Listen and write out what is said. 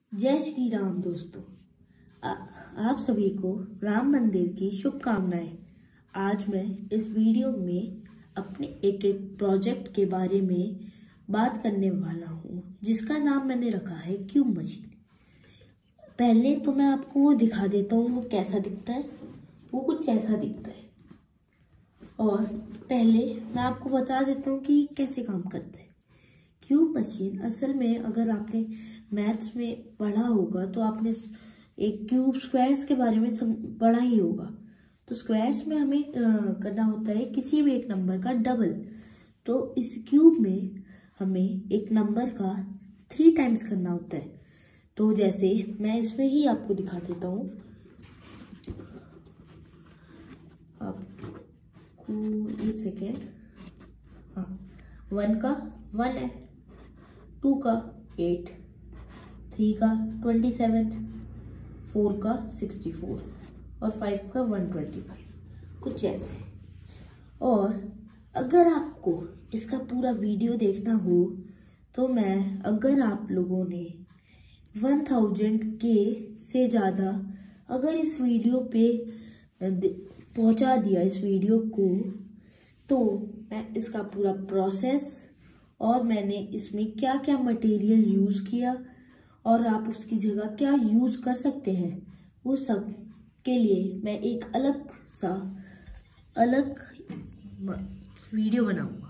जय श्री राम दोस्तों। आप सभी को राम मंदिर की शुभकामनाएं। आज मैं इस वीडियो में अपने एक प्रोजेक्ट के बारे में बात करने वाला हूँ, जिसका नाम मैंने रखा है क्यूब मशीन। पहले तो मैं आपको वो दिखा देता हूँ वो कैसा दिखता है। वो कुछ ऐसा दिखता है। और पहले मैं आपको बता देता हूँ कि कैसे काम करता है। क्यूब मशीन असल में अगर आपने मैथ्स में पढ़ा होगा तो आपने एक क्यूब स्क्वायर्स के बारे में पढ़ा ही होगा। तो स्क्वायर्स में हमें करना होता है किसी भी एक नंबर का डबल। तो इस क्यूब में हमें एक नंबर का 3 टाइम्स करना होता है। तो जैसे मैं इसमें ही आपको दिखा देता हूँ। आपको एक सेकेंड। हाँ, 1 का 1 है, 2 का 8, 3 का 27, 4 का 64 और 5 का 125, कुछ ऐसे। और अगर आपको इसका पूरा वीडियो देखना हो तो अगर आप लोगों ने 1000 के से ज़्यादा अगर इस वीडियो पे पहुंचा दिया इस वीडियो को, तो मैं इसका पूरा प्रोसेस और मैंने इसमें क्या क्या मटेरियल यूज़ किया और आप उसकी जगह क्या यूज़ कर सकते हैं, वो सब के लिए मैं एक अलग वीडियो बनाऊंगा।